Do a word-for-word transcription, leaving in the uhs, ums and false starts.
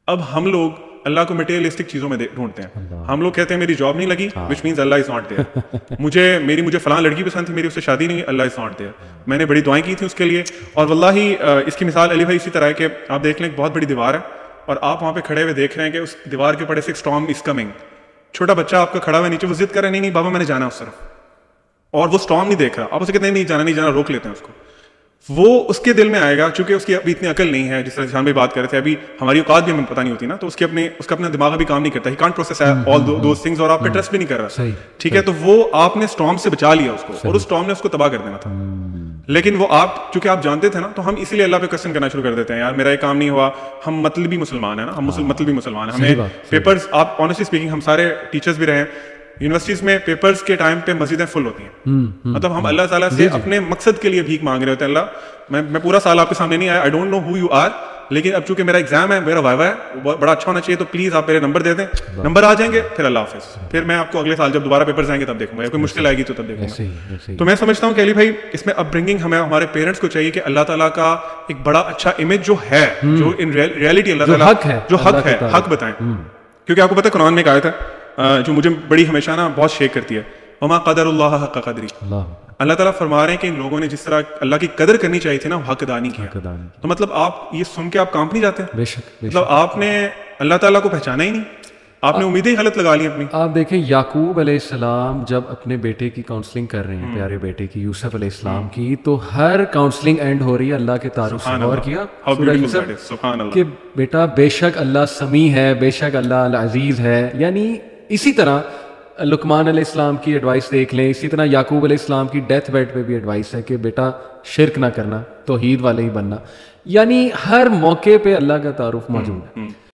اب ہم لوگ اللہ کو مٹیریلسٹک چیزوں میں ڈھونڈتے ہیں. ہم لوگ کہتے ہیں میری جاب نہیں لگی, which means Allah is not there. مجھے میری مجھے فلاں لڑکی پسند تھی, میری اس سے شادی نہیں, اللہ از ناٹ دیئر. میں نے بڑی دعائیں کی تھیں اس کے لیے. اور واللہ اس کی مثال علی بھائی اسی طرح ہے کہ آپ دیکھ لیں ایک بہت بڑی دیوار ہے اور آپ وہاں پہ کھڑے ہوئے دیکھ رہے ہیں کہ اس دیوار کے اوپر سے اسٹارم از کمنگ. چھوٹا بچہ آپ کا کھڑا ہوا نیچے, وہ ضد کر رہا ہے نہیں نہیں بابا میں نے جانا اس طرف, اور وہ اسٹارم نہیں دیکھ رہا. آپ اسے کہتے ہیں نہیں جانا نہیں جانا, روک لیتے ہیں اس کو. وہ اس کے دل میں آئے گا, چونکہ اس کی ابھی اتنی عقل نہیں ہے, جس طرح جان بھائی بات کر رہے تھے, ابھی ہماری اوقات بھی ہمیں پتہ نہیں ہوتی نا, تو اس کے اپنے اس کا اپنا دماغ ابھی کام نہیں کرتا, he can't process all those things, اور آپ پہ ٹرسٹ بھی نہیں کر رہا. ٹھیک ہے, تو وہ آپ نے اسٹارم سے بچا لیا اس کو, اور اس اسٹارم نے اس کو تباہ کر دینا تھا. لیکن وہ آپ چونکہ آپ جانتے تھے نا, تو ہم اسی لیے اللہ پہ کوسچن کرنا شروع کر دیتے ہیں, یار میرا یہ کام نہیں ہوا. ہم مطلبی مسلمان ہیں نا, ہم مطلبی مسلمان ہیں. ہمیں پیپرز, آپ آنیسٹلی اسپیکنگ ہم سارے ٹیچرز بھی رہے ہیں, یونیورسٹیز میں پیپرز کے ٹائم پہ مسجدیں فل ہوتی ہیں. مطلب ہم اللہ تعالیٰ سے اپنے مقصد کے لیے بھیک مانگ رہے ہوتے ہیں, اللہ میں میں پورا سال آپ کے سامنے نہیں آیا, I don't know who you are, لیکن اب چونکہ میرا ایگزام ہے, میرا وائوا ہے, بڑا اچھا ہونا چاہیے, تو پلیز آپ میرے نمبر دے دیں. نمبر آ جائیں گے پھر اللہ حافظ, پھر میں آپ کو اگلے سال جب دوبارہ پیپرز آئیں گے تب دیکھوں گا, یا کوئی مشکل آئے گی تو تب دیکھوں گا. تو میں سمجھتا ہوں کہ علی بھائی اس میں اپ برنگنگ ہمیں ہمارے پیرنٹس کو چاہیے کہ اللہ تعالیٰ کا ایک بڑا اچھا امیج جو ہے, جو ان ریئلٹی اللہ تعالیٰ جو حق ہے, حق بتائیں. کیونکہ آپ کو پتہ ہے قرآن میں ایک آیت ہے جو مجھے بڑی ہمیشہ نا بہت شیک کرتی ہے, وما قدر اللہ حق قدری. اللہ تعالیٰ فرما رہے ہیں کہ ان لوگوں نے جس طرح اللہ کی قدر کرنی چاہیے تھی نا, وہ حق ادا نہیں کیا. تو مطلب آپ یہ سن کے آپ کام نہیں جاتے, مطلب آپ نے اللہ تعالیٰ کو پہچانا ہی نہیں, آپ نے امیدیں ہی غلط لگا لی اپنی. آپ دیکھیں یعقوب علیہ السلام جب اپنے بیٹے کی کاؤنسلنگ کر رہے ہیں, پیارے بیٹے کی یوسف علیہ السلام کی, تو ہر کاؤنسلنگ اینڈ ہو رہی ہے اللہ کے تعارف سے. غور کیا کہ بیٹا بے شک اللہ سمیع ہے, بے شک اللہ العزیز ہے. یعنی اسی طرح لقمان علیہ السلام کی ایڈوائس دیکھ لیں, اسی طرح یعقوب علیہ السلام کی ڈیتھ بیڈ پہ بھی ایڈوائس ہے کہ بیٹا شرک نہ کرنا, توحید والے ہی بننا. یعنی ہر موقع پہ اللہ کا تعارف موجود ہے.